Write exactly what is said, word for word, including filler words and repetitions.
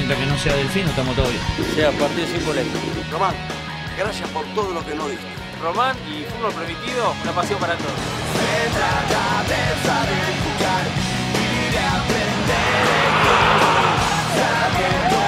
mientras que no sea Delfino, estamos todos bien. Sea partido sin polémica. Román, gracias por todo lo que nos diste. Román y fútbol permitido, una pasión para todos. Se trata de saber jugar y de aprender. Sabiendo